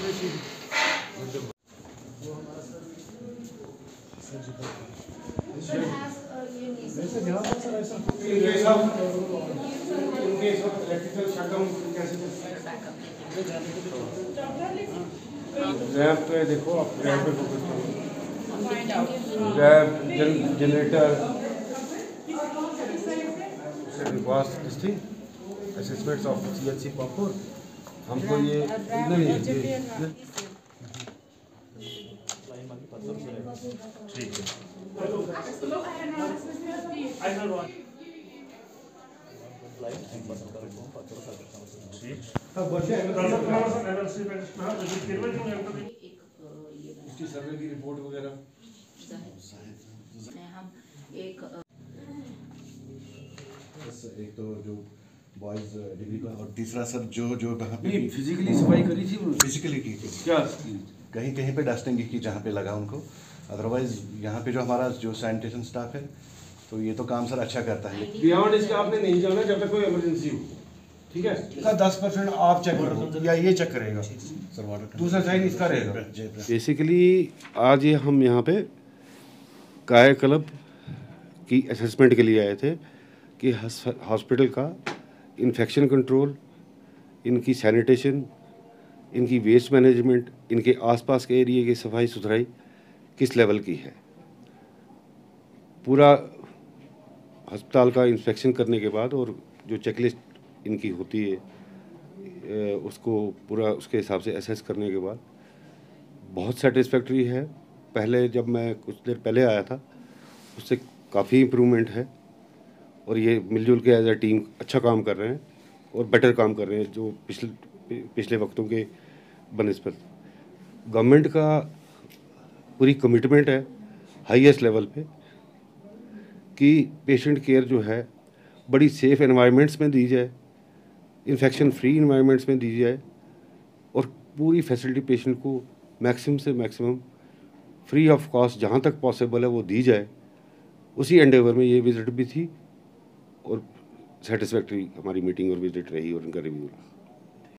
Rap पे देखो, आप रैप पे फोकस करो। Rap generator assessments of CHC पापुर हमको ये नहीं ठीक है। सर्वे की रिपोर्ट वगैरह हम एक तो जो बॉयज डिग्री का और तीसरा सर जो वहाँ पे फिजिकली सफाई करी थी, फिजिकली की क्या कहीं कहीं पे डस्टिंग की जहाँ पे लगा उनको। अदरवाइज यहाँ पे जो हमारा जो सैनिटेशन स्टाफ है तो ये तो काम सर अच्छा करता है। बियॉन्ड इसके आपने नहीं जाना जब तक कोई इमरजेंसी हो, ठीक है। इसका 10% आप चेक करो या ये चेक करेगा सर, वाटर दूसरा साइन इसका रहेगा। बेसिकली आज ये हम यहाँ पे कायाकल्प की असेसमेंट के लिए आए थे कि हॉस्पिटल का इन्फेक्शन कंट्रोल, इनकी सैनिटेशन, इनकी वेस्ट मैनेजमेंट, इनके आसपास के एरिया की सफाई सुथराई किस लेवल की है। पूरा अस्पताल का इंस्पेक्शन करने के बाद और जो चेकलिस्ट इनकी होती है उसको पूरा उसके हिसाब से असेस करने के बाद बहुत सेटिस्फैक्ट्री है। पहले जब मैं कुछ देर पहले आया था उससे काफ़ी इम्प्रूवमेंट है और ये मिलजुल के एज ए टीम अच्छा काम कर रहे हैं और बेटर काम कर रहे हैं जो पिछले वक्तों के बनस्पत। गवर्नमेंट का पूरी कमिटमेंट है हाईएस्ट लेवल पे कि पेशेंट केयर जो है बड़ी सेफ़ एनवायरनमेंट्स में दी जाए, इन्फेक्शन फ्री इन्वायरमेंट्स में दी जाए और पूरी फैसिलिटी पेशेंट को मैक्सिमम से मैक्सिमम फ्री ऑफ कॉस्ट जहाँ तक पॉसिबल है वो दी जाए। उसी एंडेवर में ये विज़िट भी थी और सेटिस्फैक्ट्री हमारी मीटिंग और विज़िट रही और उनका रिव्यू रहा।